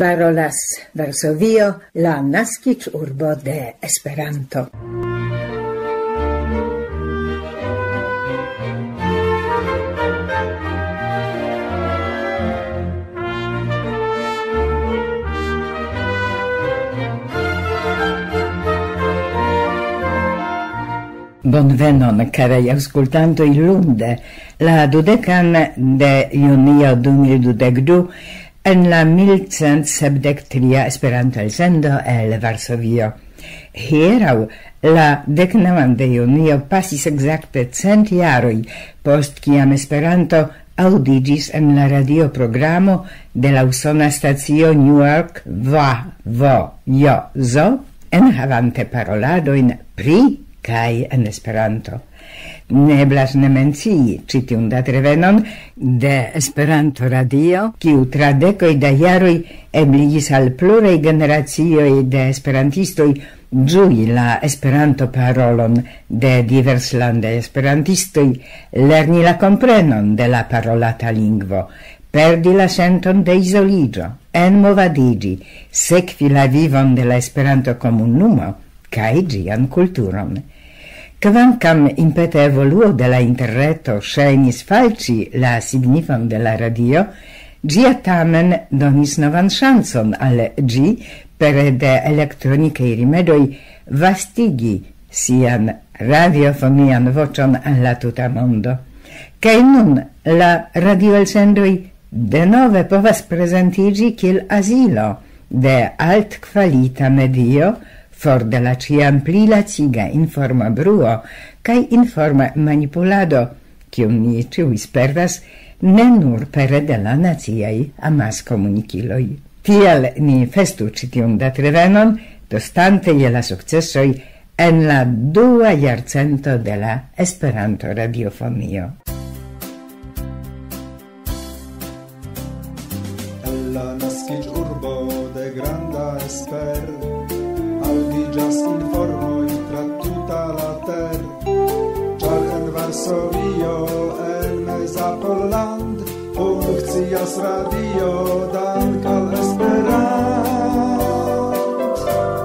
Parolas Varsovio, la naskiĝurbo de Esperanto. Bonvenon, carei auscultantoi, lunde, la 20 de junio 2022, en la 1173 Esperanto elsendo el Varsovio. Hierau, la 19 de junio pasis exacte 100 jaroj post kiam Esperanto audigis en la radioprogramo de la usona stacio Newark VVJO, enhavante paroladoin pri kai en Esperanto. Ne eblas ne mencii citiun datrevenon de Esperanto radio, kiu tra dekoj da jaroj ebligis al pluraj generacioj de esperantistoj ĝui la Esperanto parolon de diverslandaj esperantistoj, lerni la komprenon de la parolata lingvo, perdi la senton de izoliĝo, enmovadiĝi, sekvi la vivon de la Esperanto-komunumo kaj ĝian kulturon. Kvankam impete evoluo de la interreto ŝajnis falĉi la signifon de la radio, ĝia tamen donis novan ŝancon al ĝi pere de elektronikaj rimedoj vastigi sian radiofonian voĉon al la tuta mondo. Kaj nun la radioelsendoj denove povas prezentiĝi kiel azilo de altkvalita medio for de la ciam pli laciga informa bruo kaj informa manipulado, kiun ni ĉiuj spertas, ne nur pere de la naciaj amaskomunikiloj. Tial ni festu ĉi tiun datrevenon, dostante je la sukcesoj en la 2. jarcento de la Esperanto-radiofonio. En la naskiĝurbo de granda Esper audiĝas informoj tra tuta la ter, ĉar en Varsovio, en meza Polland, funkcias radio dank al Esperant.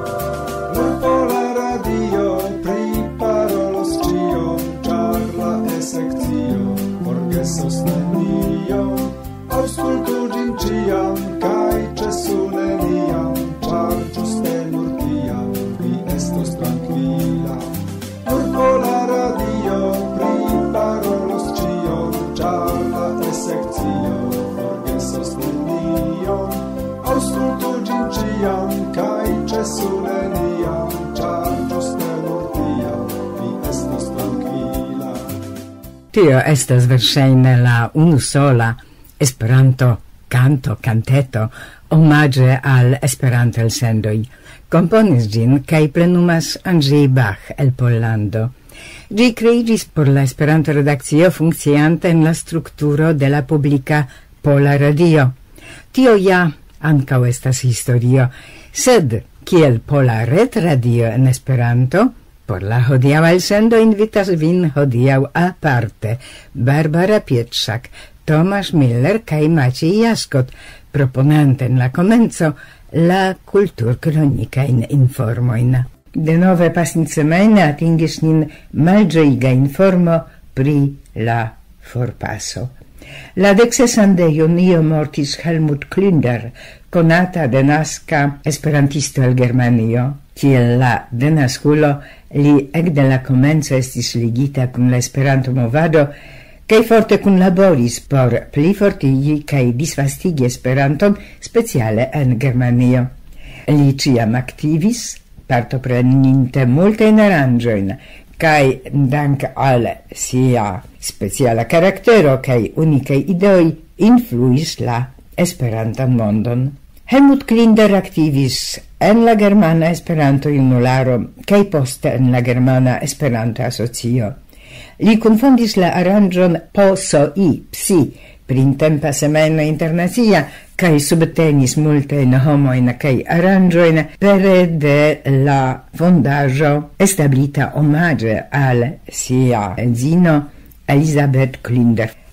Nur Pola Radio priparolos ĉion, ĉar la E-sekcio forgesos nenion. Aŭskultu ĝin ĉiam kaj ĉesu neniam, ĉar ĝuste nur tiam vi estos trankvila. Nur Pola Radio priparolos ĉion, ĉar la E-sekcio forgesos nenion. Aŭskultu ĝin ĉiam kaj ĉesu neniam, ĉar ĝuste nur tiam vi estos trankvila. Tio estas verŝajne la unusola Esperanto canteto omaĝe al Esperanto-elsendoj. Komponis ĝin kaj plenumas Andrzej Bach el Pollando. Ĝi kreiĝis por la Esperanto-redakcio funkcianta en la strukturo de la publika Pola Radio. Tio ja ankaŭ estas historio, sed kiel Pola retradio en Esperanto, por la hodiaŭa elsendo invitas vin hodiaŭ aparte Barbara Pietrzak, Tomasz Miller kaj Maciej Jaskot, proponante en la komenco la kulturkronikajn informojn. Denove pasintsemajne atingis nin malĝojiga informo pri la forpaso. La 16 de junio mortis Helmut Klinder, konata denaska esperantisto el Germanio. Kiel la denaskulo, li ekde la komenco estis ligita kun la Esperanto-movado, kaj forte kunlaboris por pli fortigi kaj disvastigi Esperanton, speciale en Germanio. Li ĉiam aktivis, partopreninte multajn aranĝojn, kaj dank al sia speciala karaktero kaj unikaj ideoj influis la Esperantan mondon. Helmut Klinder aktivis en la Germana Esperanto-junularo kaj poste en la Germana Esperanto-asocio. Li kunfondis la aranĝon PSI, PSI, printempa semajno internacia, kaj subtenis multajn homojn kaj aranĝojn pere de la fondaĵo establita omaĝe al sia edzino Elisabeth Klinder.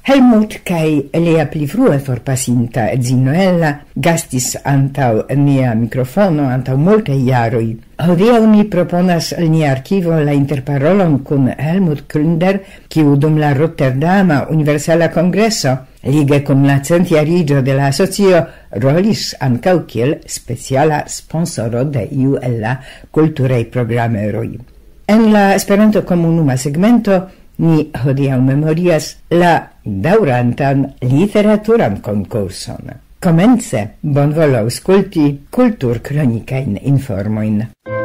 Helmut kai lia pli frue forpasinta edzino Ella gastis antau nia microfono antau multe jaroi. Hodiaŭ ni proponas al nia archivo la interparolon kun Helmut Kründer, kiu dum la Rotterdama Universala Kongreso lige kun la centjarigio de la asocio rolis ankaŭ kiel speciala sponsoro de iu el la kulturaj programeroj. En la Esperanto komunuma segmento ni hodiaŭ memorias la daŭrantan literaturan konkurson. Komence bonvolu aŭskulti kulturkronikajn informojn.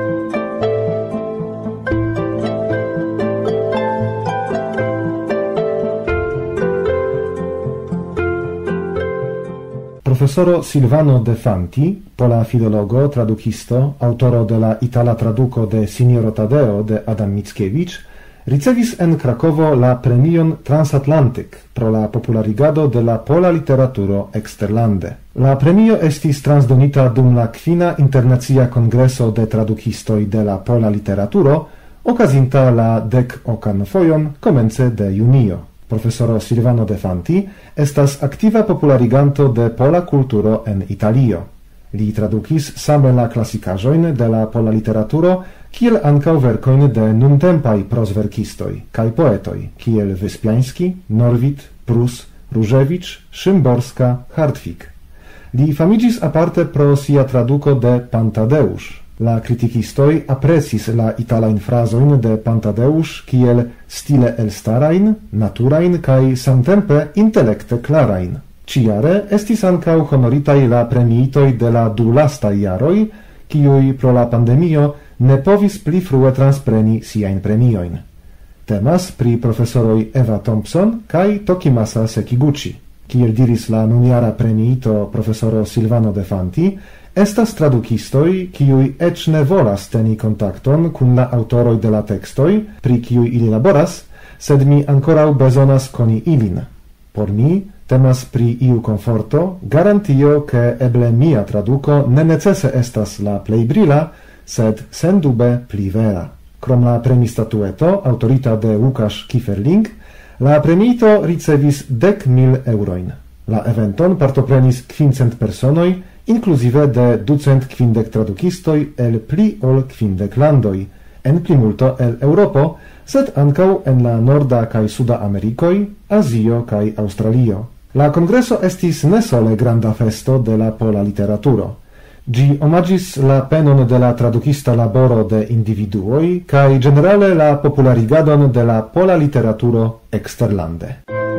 Profesoro Silvano De Fanti, pola filologo, tradukisto, autoro de la itala traduco de Signoro Tadeo de Adam Mickiewicz, ricevis en Krakovo la premion Transatlantic pro la popularigado de la pola literaturo exterlande. La premio estis transdonita dum la kvina internacia kongreso de tradukistoj de la pola literaturo, okazinta la 10. fojon komence de junio. Profesoro Silvano De Fanti estas aktiva populariganto de pola kulturo en Italio. Li tradukis same la klasikaĵojn de la pola literaturo, kiel ankaŭ verkojn de nuntempaj prozverkistoj kaj poetoj, kiel Wyspiański, Norwid, Prus, Różewicz, Szymborska, Hartwig. Li famiĝis aparte pro sia traduko de Pantadeusz. La kritikistoj aprecis la italajn frazojn de Pantadeusz kiel stile elstarajn, naturajn kaj samtempe intelekte klarajn. Ĉiare estis ankaŭ honoritaj la premiitoj de la 2 lastaj jaroj, kiuj pro la pandemio ne povis pli frue transpreni siajn premiojn. Temas pri profesoroj Eva Thompson kaj Tokimasa Sekiguchi. Kiel diris la nunjara premiito profesoro Silvano De Fanti, estas tradukistoj, kiuj eĉ ne volas teni kontakton kun la aŭtoroj de la tekstoj, pri kiuj ili laboras, sed mi ankoraŭ bezonas koni ilin. Por mi temas pri iu komforto, garantio, ke eble mia traduko ne necese estas la plej brila, sed sendube pli vera. Krom la premistatueto, autorita de Łukasz Kieferling, la premiito ricevis 10.000 eurojn. La eventon partoprenis 500 personoj, inclusive de 250 tradukistoj el pli ol 50 landoj, en plimulto el Europo, sed ankaŭ en la Norda kaj Suda Amerikoj, Azio kaj Aŭstralio. La kongreso estis ne sole granda festo de la pola literaturo. Ĝi omaĝis la penon de la tradukista laboro de individuoj kaj ĝenerale la popularigadon de la pola literaturo eksterlande.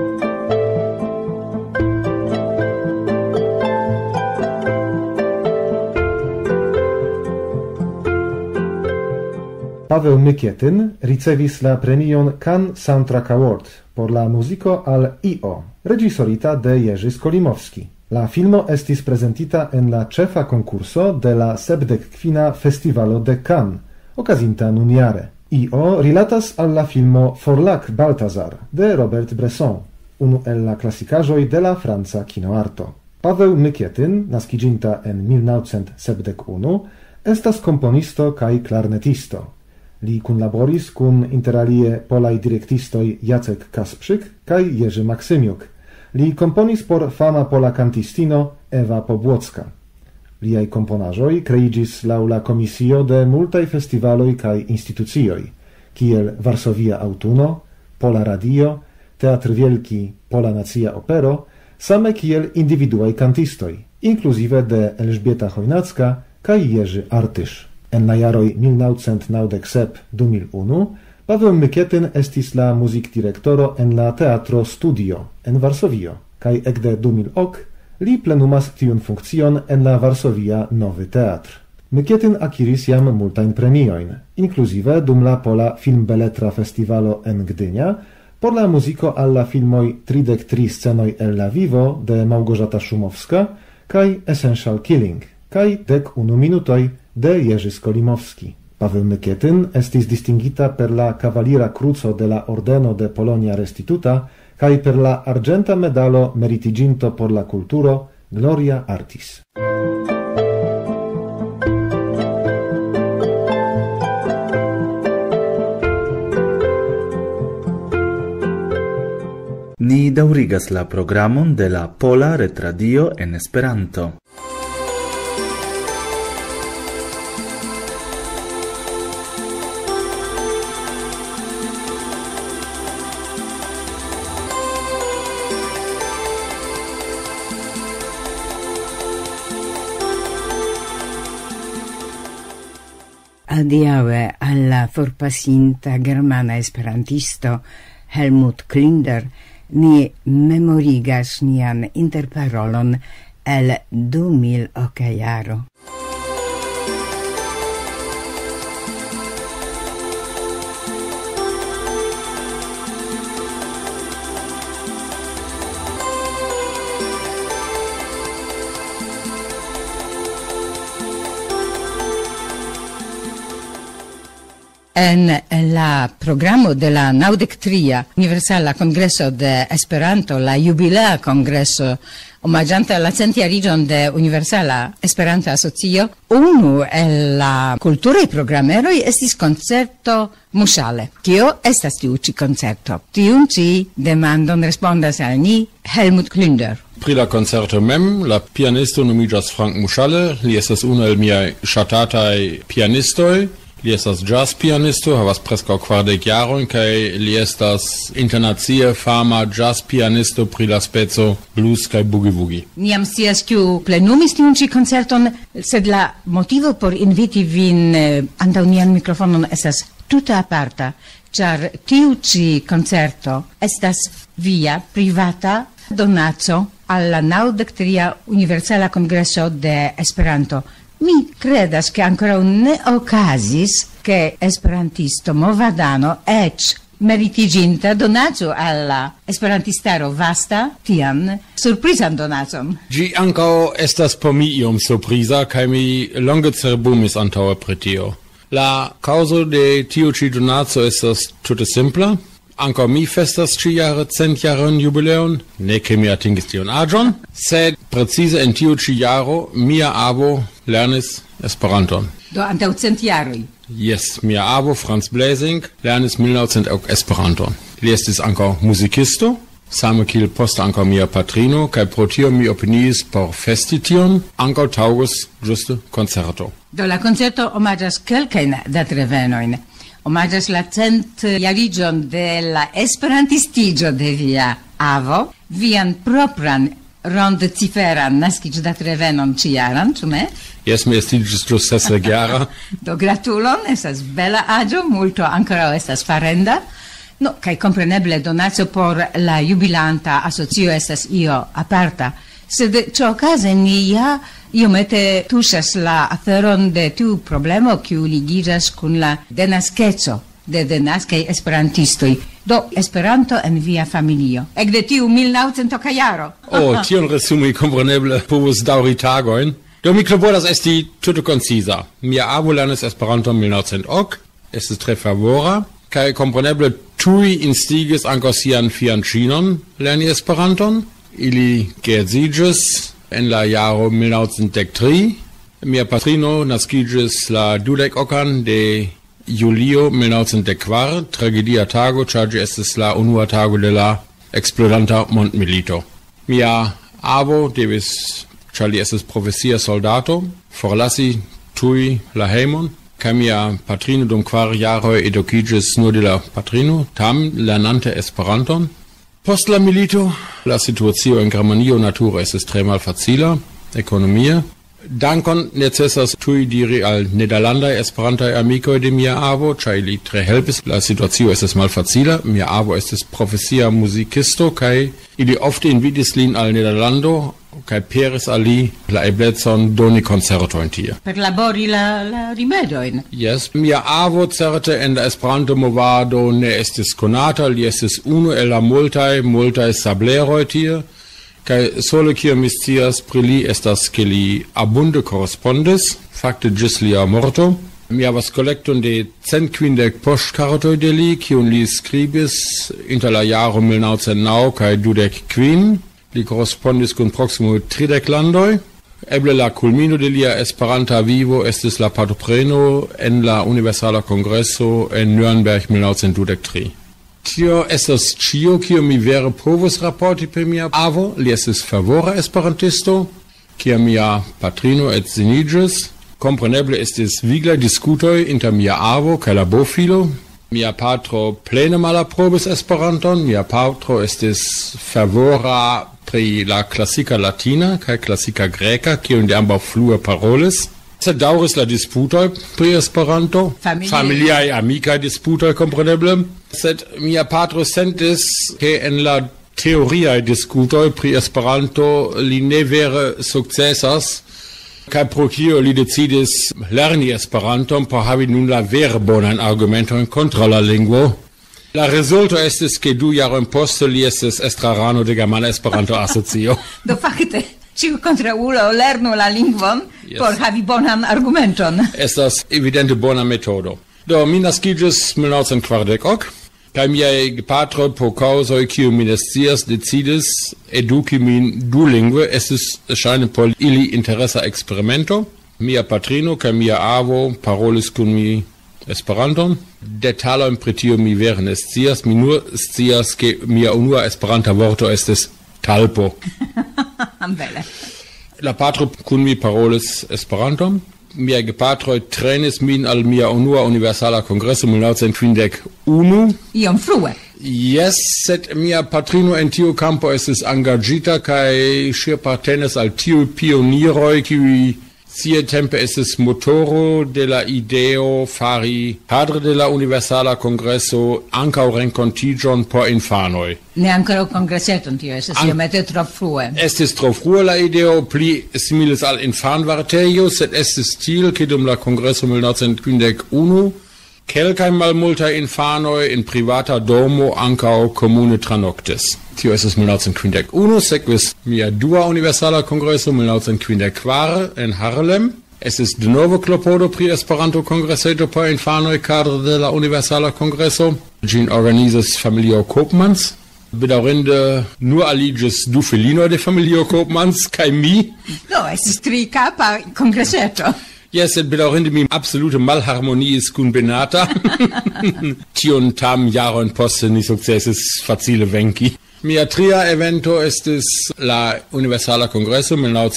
Paweł Mykietyn ricevis la premion Cannes Soundtrack Award por la muziko al I.O., regisorita de Jerzy Skolimowski. La filmo estis prezentita en la ĉefa konkurso de la 70. Festivalo de Cannes, okazinta nunjare. I.O. rilatas al la filmo Forlac Balthazar de Robert Bresson, unu el la klasikaĵoj de la franca kinoarto. Paweł Mykietyn, naskiĝinta en 1971, estas komponisto kaj klarnetisto. Li kunlaboris kun interalie polaj direktistoj Jacek Kasprzyk kaj Jerzy Maksymiuk. Li komponis por fama pola kantistino Ewa Pobłocka. Liaj komponaĵoj kreiĝis laŭ la komisio de multaj festivaloj kaj institucioj, kiel Varsovia Aŭtuno, Pola Radio, Teatr Wielki, Pola Nacia Opero, same kiel individuaj kantistoj, inkluzive de Elżbieta Chojnacka kaj Jerzy Artysz. En la jaroj 1997-2001 Paweł Mykietyn estis la muzikdirektoro en la Teatro Studio en Varsovio, kaj ekde 2000 li plenumas tiun funkcion en la Varsovia Nowy Teatr. Mykietyn akiris jam multajn premiojn, inkluzive dum la Pola Filmbeletra Festivalo en Gdynia, por la muziko al la filmoj 33 scenoj el la vivo de Małgorzata Szumowska kaj Essential Killing, kaj 11 minutoj de Jerzy Skolimowski. Paweł Mykietyn estis distingita per la Kavalira Kruco de la Ordeno de Polonia Restituta kaj per la arĝenta medalo meritiĝinto por la kulturo Gloria Artis. Ni daŭrigas la programon de la Pola Retradio en Esperanto. Adiaŭe al la forpasinta germana esperantisto Helmut Klinder, ni memorigas nian interparolon el 2000 jaro. En la programo de la 93 Universala Congreso de Esperanto, la jubilea congreso omaĝanta la centjariĝon de Universala Esperanta Asocio, unu el la kulturaj programeroj estis koncerto muŝale. Kio estas tiu ĉi koncerto? Tiun ĉi demandon respondas al ni Helmut Klinder. Pri la concerto mem, la pianisto nomiĝas Frank Muŝale, li estas unu el miaj ŝatataj pianistoj. Li estas jazz pianisto, havas preskaŭ 40 jarojn, kaj li estas internacie fama jazz pianisto pri la speco blues kaj boogie-woogie. Ni jam scias kiu plenumis tiun ĉi koncerton, sed la motivo por inviti vin antaŭ nian mikrofonon estas tute aparta, ĉar tiu ĉi koncerto estas via privata donaco al la 93 Universala Kongreso de Esperanto. Mi credas che ancora ne okazis che esperantisto movadano ec meritiginta donaco alla esperantistaro vasta tian surprizan donacon. Gi ankaŭ estas por mi iom surpriza, kaj mi longe cerbumis antaŭe pri tio. La causo de tiu ĉi donaco estas tute simpla. Ankaŭ mi festas ĉi-jare 100-jaran jubileon, ne ke mi atingis tiun aĝon, sed precize en tiu ĉi jaro mia avo lernis Esperanton. Do antaŭ 100 jaroj. Yes, mia avo Franz Bläsing lernis 1900 Esperanton. Li estis ankaŭ muzikisto, same kiel poste ankaŭ mia patrino, kaj pro tio mi opiniis por festi tion, ankaŭ taŭgus ĝuste koncerto. Do la koncerto omaĝas kelkajn datrevenojn. Omaĝas la 100-jariĝon de la esperantistiĝo de via avo, vian propran rondciferan naskiĝdatrevenon ĉijaran, ĉu ne? Jes, mi estiĝis ĵus 60-jara. Do gratulon, estas bela aĝo, multo ankoraŭ estas farenda. No, kaj kompreneble donaco por la jubilanta asocio estas io aparta. Sed ĉiuokaze ni ja iomete tuŝas la aferon de tiu problemo, kiu ligiĝas kun la denaskeco de denaskaj esperantistoj. Do Esperanto en via familio. Ekde tiu 1900 jaro. Tion resumi kompreneble povus daŭri tagojn. Do mi klopodas esti tute konciza. Mia avo lernis Esperanton 1900, estis tre favora, kaj kompreneble tuj instigis ankaŭ sian fianĉinon lerni Esperanton. Ili geedziĝis en la jaro 1903. Mia patrino naskiĝis la 20 de julio 1904, tragedia tago, ĉar ĝi estis la unua tago de la eksplodanta mondmilito. Mia avo devis, ĉar li estis profesia soldato, forlasi tuj la hejmon, kaj mia patrino dum 4 jaroj edukiĝis nur de la patrino, tam lernante Esperanton. Post la milito, la situacio en Germanio nature estis tre malfacila, ekonomie. Dankon necesas tuj diri al nederlandaj esperantaj amikoj de mia avo, ĉar ili tre helpis. La situacio estis malfacila, mia avo estis profesia muzikisto, kaj ili ofte invitis lin al Nederlando, kaj peris al li la eblecon doni koncertojn tie. Per labori la rimedojn. Yes, mia avo certe en la Esperanto movado ne estis konata, li estis unu el la multaj sableroj tie. Kaj sole kio mi scias pri li estas ke li abunde korespondis, fakte ĝis lia morto. Mi havas kolekton de 150 poŝtkartoj de li, kiun li skribis inter la jaro 1909 kaj 2005. Li korespondis kun proksime 30 landoj. Eble la kulmino de lia esperanta vivo estis la partopreno en la Universala Kongreso en Nürnberg 1923. Tio estas cio, kio mi vere povus raporti per mia avo, li estis favora esperantisto, kia mia patrino edziniĝis. Compreneble estis viglaj diskutoj inter mia avo kaj la bofilo. Mia patro plene malaprobis Esperanton, mia patro estis favora pri la klasika latina kaj klasika greka, kiun de ambaŭ flue parolis. Sed daŭris la disputoj pri Esperanto, familiaj amikaj disputoj kompreneble, sed mia patro sentis, ke en la teoriaj diskutoj pri Esperanto li ne vere sukcesas, kaj pro kio li decidis lerni Esperanton por havi nun la vere bonan argumenton kontraŭ la lingvo. La rezulto estis, ke 2 jarojn poste li estis estrarano de Germana Esperanto-Asocio. Do fakte, ĉiu kontraŭulo lernu la lingvon por havi bonan argumenton. Estas evidente bona metodo. Do mi naskiĝis 1940, kaj miaj gepatroj pro kaŭzoj, kiu mi ne scias, decidis eduki min dulingve. Estis ŝajne por ili interesa eksperimento. Mia patrino kaj mia avo parolis kun mi Esperanton. Detalojn pri tio mi vere ne scias. Mi nur scias, ke mia unua esperanta vorto estis talpo. Bele. La patro kun mi parolis Esperanton. Miaj gepatroj trenis min al mia unua universala kongreso 1951. Iom frue. Yes, sed mia patrino en tiu campo estis engagita kaj ŝi apartenis al tiu pioniroj, kiuj sia tempe estis motoro de la ideo fari kadre de la universala kongreso ankaŭ renkontiĝon por infanoj. Ne ankoraŭ kongreseton, tio estas iomete tro frue. Estis tro frue la ideo, pli similis al infanvartejo, sed estis tiel, ke dum la kongreso 1951 kelkaj malmultaj infanoj in privata domo ankaŭ komune tranoktis. Tio estis 1951, sekvis mia dua universala kongreso 1954 en Harlem. Estis denove klopodo pri Esperanto kongreseto por infanoj kadre de la universala kongreso. Ĝin organizis familio Koopmans. Bedaŭrinde nur aliĝis 2 filinoj de familio Koopmans kaj mi. Do, estis 3-kapa kongreseto. Yes, sed bedaŭrinde mi absolute malharmoniis kun Benata. Tion tam jarojn poste ni sukcesis facile venki. Mia tria evento estis la Universala Kongreso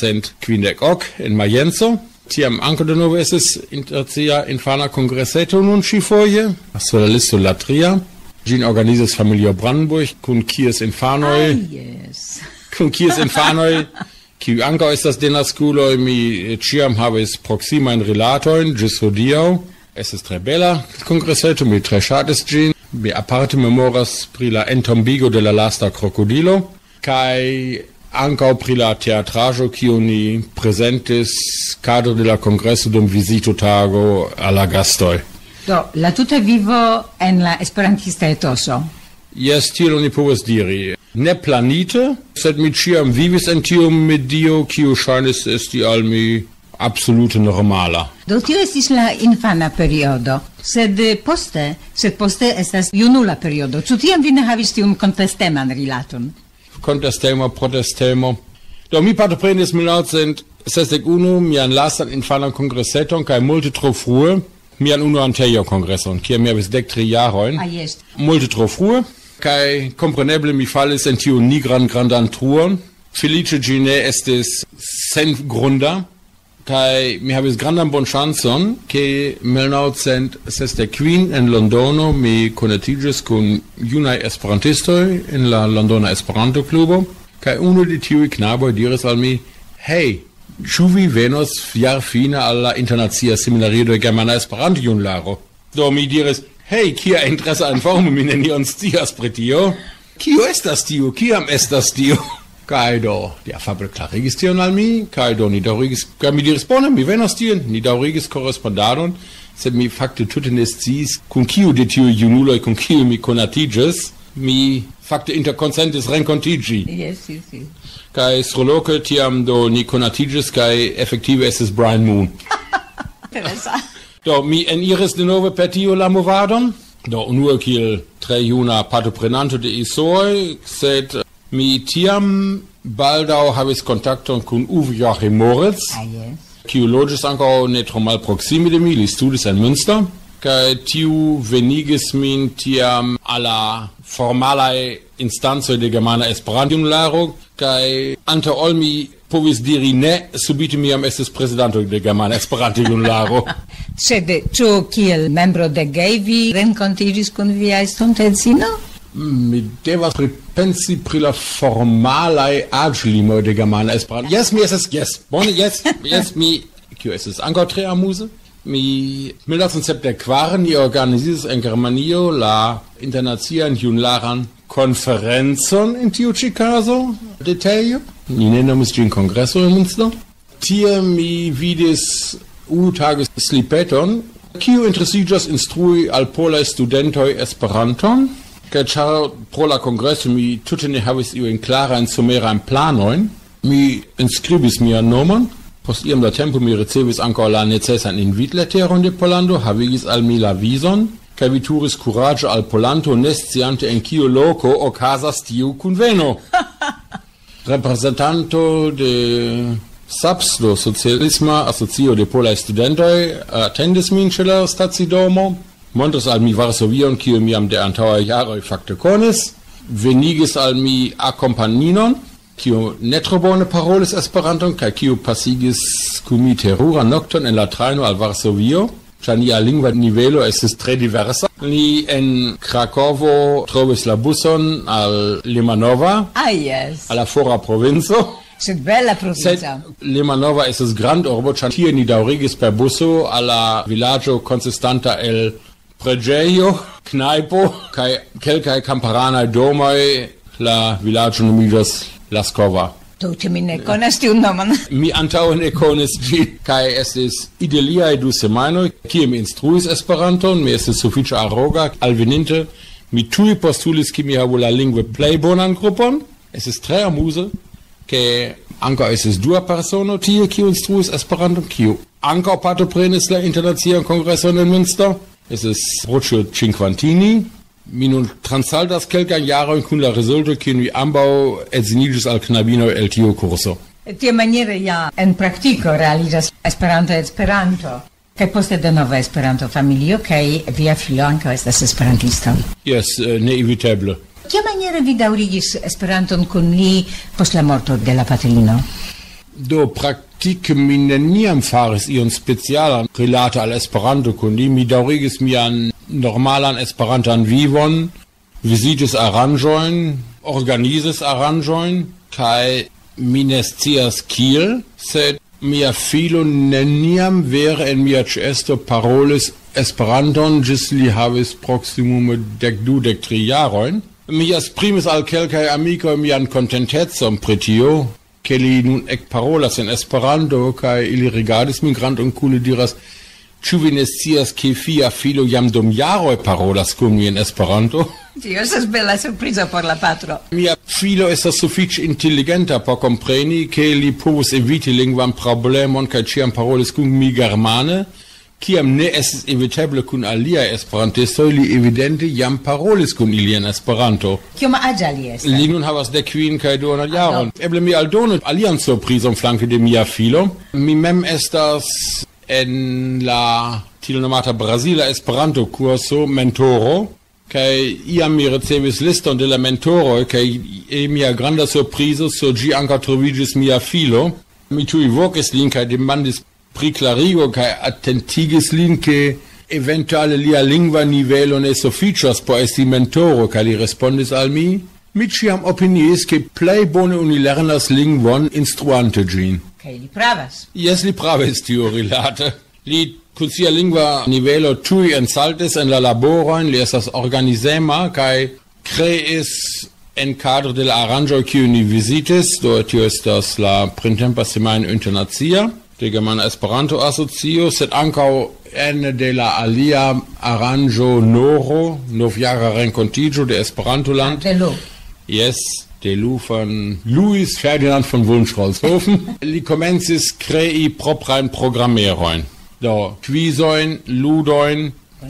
1950 en Majenco. Tiam ankaŭ denove estis internacia infana kongreseto nun ĉifoje, sur la listo la tria. Ĝin organizis familio Brandenburg kun kies infanoj. Kun kies infanoj, kiu ankaŭ estas denaskuloj, mi ĉiam havis proksimajn rilatojn ĝis hodiaŭ. Estis tre bela kongreseto, mi tre ŝatis ĝin. Mi aparte memoras pri la entombigo de la lasta krokodilo, kaj ankaŭ pri la teatraĵo, kiu ni prezentis kadre de la kongreso dum vizitotago al la gastoj. Do, la tuta vivo en la esperantista etoso. Jes, tiel oni povas diri. Ne planite, sed mi ĉiam vivis en tiu medio, kiu ŝajnis esti al mi absolute normala. Do tio estis la infana periodo, sed poste estas junula periodo. Ĉu tiam vi ne havis tiun kontesteman rilaton? Kontestemo, protestemo. Do mi partoprenis 1961 mian lastan infanan kongreseton kaj multe tro frue mian unuan tejo-kongreson, kie mi havis 13 jarojn. Yes. Multe tro frue, kaj kompreneble mi falis en tiun nigran grandan truon. Felice ĝi ne estis sengrunda, kaj mi havis grandan bonŝancon, ke 1965 en Londono mi konatiĝis kun junaj esperantistoj en la Londona Esperanto-klubo, kaj unu de tiuj knaboj diris al mi: "Hej, ĉu vi venos jarfine al la internacia seminario de Germana Esperanto-Junularo?" Do mi diris: "Hej, kia interesa informo, mi nenion scias pri tio. Kio estas tio? Kiam estas tio?" Kaj do, li afable klarigis tion al mi, kaj do ni daŭrigis, kaj mi diris: "Bone, mi venos tien." Ni daŭrigis korespondadon, sed mi fakte tute ne sciis kun kiu de tiuj junuloj kun kiu mi konatiĝis. Mi fakte interkonsentis renkontiĝi. Yes. Kaj surloke tiam do ni konatiĝis kaj efektive estis Brian Moon. Interesa. Do mi eniris denove per tio la movadon. Do unue kiel tre juna partoprenanto de ISOE, sed mi tiam baldaŭ havis kontakton kun Uwe Joachim Moritz, kiu loĝis ankaŭ ne tro malproksime de mi, li studis en Münster, kaj tiu venigis min tiam alla formalaj instancoj de germana Esperanto-junularo kaj antaŭ ol mi povis diri ne, subite mi jam estis prezidanto de germana Esperanto-junularo. Sed ĉu kiel membro de GEI vi renkontiĝis kun via estonta edzino? Mi devas pripensi pri la formalaj aĝlimoj de germana Esperanto. Yes, mi kio estis ankaŭ tre amuze. Mi 1974 ni organizis en Germanio la internacian junularan konferencon in tiu ĉi kazo de Teljo. Ni ne nomis ĝin kongreso in Münster. Tie mi vidis unutage slipeton, kiu interesiĝas instrui al polaj studentoj Esperanton. Kaj ĉar pro la kongreso mi tute ne havis iujn klarajn somerajn planojn, mi inskribis mian nomon. Post iom da tempo mi ricevis ankaŭ la necesan invitleteron de Pollando, havigis al mi la vizon, kaj vi turis kuraĝe al Pollando, ne sciante en kiu loko okazas tiu kunveno. Reprezentanto de SAPS, do Socialisma Asocio de Polaj Studentoj, atendis min ĉe la stacidomo, montris al mi Varsovion, kiu mi jam de antaŭaj jaroj fakte konis, venigis al mi akompaninon, kiu ne tro bone parolis Esperanton, kaj kiu pasigis kun mi teruran nokton en la trajno al Varsovio, ĉar nia lingva nivelo estis tre diversa. Ni en Krakovo trovis la buson al Limanova, al la fora provinco. Sed bella provinco. Sed Limanova estis grandurbo, ĉar tie ni daŭrigis per buso al la vilaĝo konsistanta el preĝejo, knajpo kaj kelkaj kamparanaj domoj. La vilaĝo nomiĝas Laskova. Tute mi ne konas tiun nomon. Mi antaŭe ne konis ĝin, kaj estis idiliaj 2 semajnoj, kie mi instruis Esperanton, mi estis sufiĉe alloga. Alveninte, mi tuj postulis, ke mi havu la lingve plej bonan grupon. Estis tre amuze, ke ankaŭ estis 2 persono tie, kiu instruis Esperanton, kiu ankaŭ partoprenis la internacian kongreson en Münster. Estis Rocio Cinquantini. Mi nun transaltas kelkajn jarojn kun la rezulto, ke ni ambaŭ edziniĝis al knabinoj el tiu kurso. Tiamaniere ja en praktiko realiĝas Esperanto. Kaj poste denove Esperanto-familio, kaj via filo ankaŭ estas esperantisto. Yes, neeviteble. Kiamaniere vi daŭrigis Esperanton kun li post la morto de la patrino? Do praktike mi neniam faris ion specialan rilate al Esperanto kun li. Mi daŭrigis mian normalan Esperantan vivon, visitis aranĝojn, organizis aranĝojn, kaj mi ne scias kiel, sed mia filo neniam vere en mia ĉeesto parolis Esperanton, ĝis li havis proksimume 12-13 jarojn. Mi esprimis al kelkaj amikoj mian kontentecon pri tio, ke li nun ekparolas en Esperanto, kaj ili rigardis min grandonkule diras: ĉu vi ne scias, ke via filo jam dum jaroj parolas kun mi en Esperanto? Tio estas bela surprizo por la patro. Mia filo estas sufiĉe inteligenta por kompreni, ke li povus eviti lingvan problemon kaj ĉiam parolis kun mi germane. Kiam ne estis eviteble kun aliaj esperantistoj, li evidente jam parolis kun ili en Esperanto. Kiom aĝa li estas? Li nun havas 10 kaj 200 jarojn. Eble mi aldonu alian surprizon flanke de mia filo. Mi mem estas en la tiel nomata Brazila Esperanto-kurso mentoro, kaj iam mi ricevis liston de la mentoroj, kaj mia granda surprizo sur ĝi ankaŭ troviĝis mia filo. Mi tuj vokis lin kaj demandis pri klarigo kaj atentigis lin, ke eventuale lia lingva nivelo ne sufiĉas por esti mentoro, kaj li respondis al mi: mi ĉiam opiniis, ke plej bone oni lernas lingvon instruante ĝin. Kaj li pravas. Jes, li pravis tio rilate. Li kun sia lingva nivelo tuj ensaltis en la laborojn, li estas organizema kaj kreis en cadre de la aranĝoj kiuj ni vizitis, do tio estas la printempa semajno internacia de Germana Esperanto-Asocio, sed ankaŭ ene de la alia aranĝo Noro, novjara renkontiĝo de Esperantoland. De Lu. Yes, de Lu von Louis Ferdinand von Wunschholzhofen. Li komencis krei proprajn programerojn. Do kvizojn, ludojn,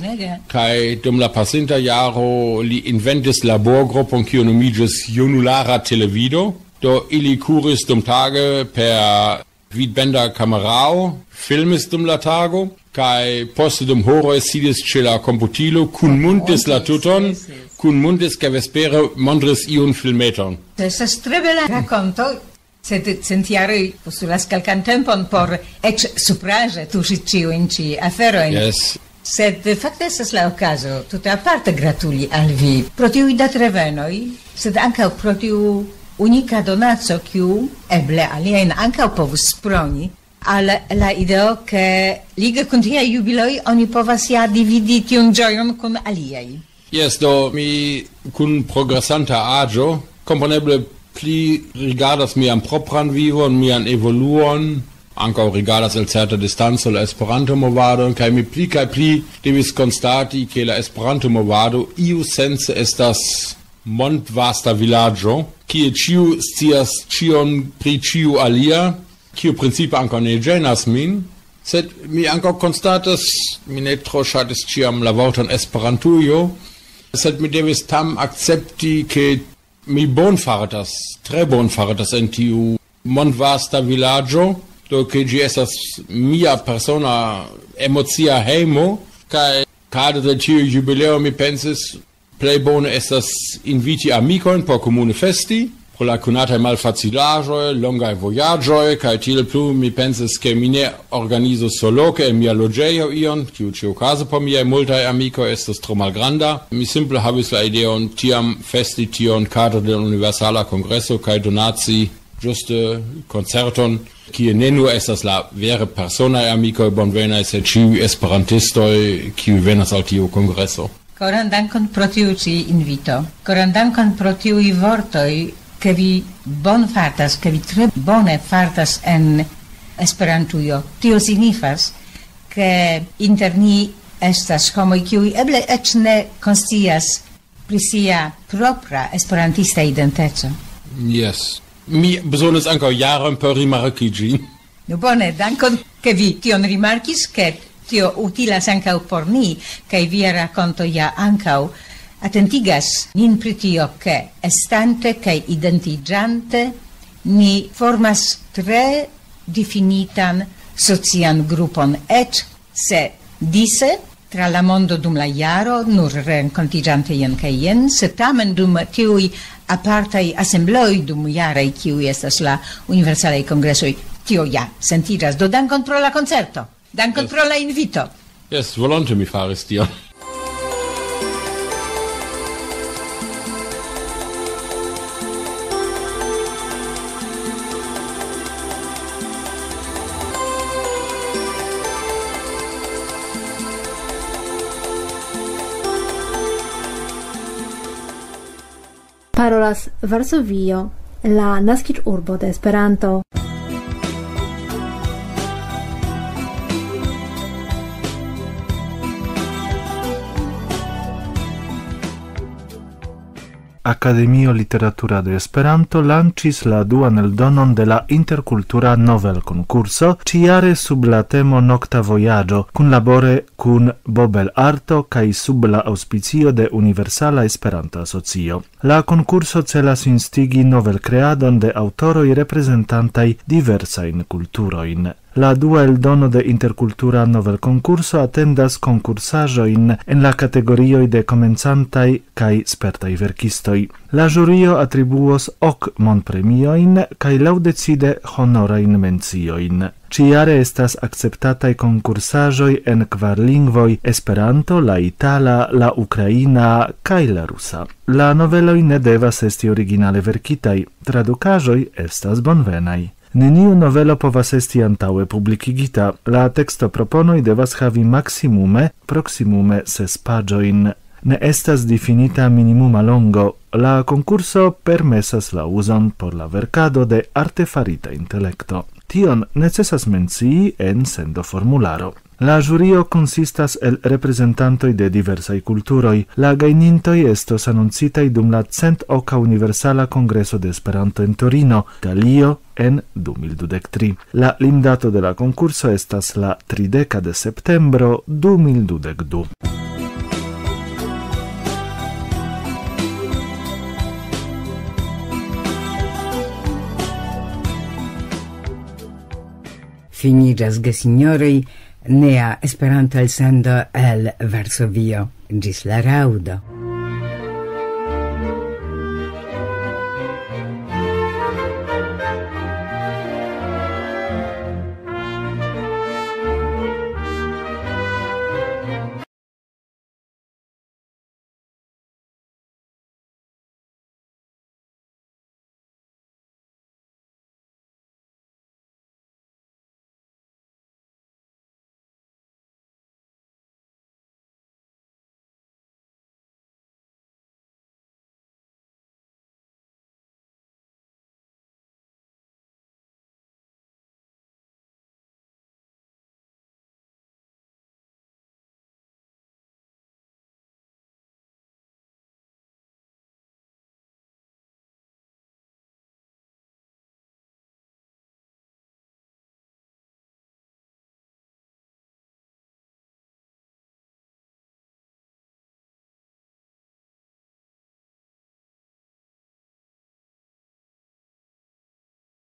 kaj dum la pasinta jaro li inventis laborgrupon kiu nomiĝis Junulara Televido. Do ili kuris dum tage per vidbenda kamerao, filmis dum la tago, kai poste dum horo sidis ce la computilo, cun muntis la tuton, cun muntis che vespere mondris iun filmeton. Estas tre bela raconto, sed centiaroi postulas calcan tempon por ec suprage tuŝi ĉiujn ĉi aferojn. Yes. Sed fakte estas la okazo tute aparte gratuli al vi pro tiuj datrevenoj, sed ankaŭ pro tiu unika donaco, kiu eble aliajn ankaŭ povus sproni al la ideo ke lige kun tiaj jubiloj oni povas ja dividi tiun ĝojon kun aliaj. Yes, do mi kun progresanta aĝo kompreneble pli rigardas mian propran vivon, mian evoluon, ankaŭ rigardas el certa distanco la Esperanto-movado, kaj mi pli kaj pli devis konstati, ke la Esperanto-movado iusence estas mondvasta vilaĝo, kie ĉiu scias ĉion pri ĉiu alia, kiu principe ankaŭ ne ĝenas min, sed mi ankaŭ konstatas, mi ne tro ŝatis ĉiam la vorton Esperantujo, sed mi devis tam akcepti, ke mi bonfartas, tre bonfartas en tiu mondvasta vilaĝo, do che gi estas mia persona emocia hejmo, kaj kade de tiu jubileo mi pensis plej bone estas inviti amikojn por komune festi, pro la konataj malfacilaĵoj, longaj vojaĝoj, kaj tiel plu mi pensis, ke mi ne organizos surloke en mia loĝejo ion, kiu ĉiukaze por miaj multaj amikoj estas tro malgranda. Mi simple havis la ideon tiam festi tion kadre de la Universala Kongreso kaj donaci ĝuste koncerton, kie ne nur estas la vere personaj amikoj bonvenaj, sed ĉiuj esperantistoj, kiuj venas al tiu kongreso. Koran dankon pro tiu ĉi invito. Koran dankon pro tiuj vortoj, ke vi bonfartas, ke vi tre bone fartas en Esperantujo. Tio signifas, ke inter ni estas homoj, kiuj eble eĉ ne konscias pri sia propra esperantista identeco. Yes. Mi bezonas ankaŭ jaron por rimarki ĝin. No bone, dankon ke vi tion rimarkis, ke tio utilas ankaŭ por ni, kaj via rakonto ja ankaŭ atentigas nin pri tio, ke estante kaj identiĝante ni formas tre difinitan socian grupon, eĉ se dise tra la mondo dum la jaro nur renkontiĝante jen kaj jen, sed tamen dum tiuj apartaj asembloj dum jaraj, kiuj estas la universalaj kongresoj, tio ja sentiĝas. Do dankon pro la koncerto, dankon pro la invito. Yes, volonte mi faris tion. Parolas Varsovio, la naskiĝurbo de Esperanto. Akademio Literatura de Esperanto lancis la duan eldonon de la interkultura novel-konkurso, ĉiare sub la temo Nokta Vojaĝo, kunlabore kun Bobel Arto kaj sub la aŭspicio de Universala Esperanta Asocio. La konkurso celas instigi novelkreadon de aŭtoroj reprezentantaj diversajn kulturojn. La dua eldono de interkultura novelkonkurso atendas konkursaĵojn en la kategorioj de komencantaj kaj spertaj verkistoj. La ĵurio atribuos ok monpremiojn kaj laŭdecide honorajn menciojn. Ĉiare estas akceptataj konkursaĵoj en 4 lingvoj: Esperanto, la itala, la ukraina kaj la rusa. La noveloj ne devas esti originale verkitaj, tradukaĵoj estas bonvenaj. Neniu novelo povas esti antaŭe publikigita. La tekstoproponoj devas havi proksimume 6 paĝojn. Ne estas difinita minimuma longo. La konkurso permesas la uzon por la verkado de artefarita intelekto. Tion necesas mencii en sendoformularo. La ĵurio konsistas el reprezentantoj de diversaj kulturoj. La gajnintoj estos anoncitaj dum la 100. Universala Kongreso de Esperanto en Torino, Italio, en 2023. La limdato de la konkurso estas la 30 de septembro 2022. finigas gesignoroi nea Esperanto elsendo el Varsovio. Gis la raudo.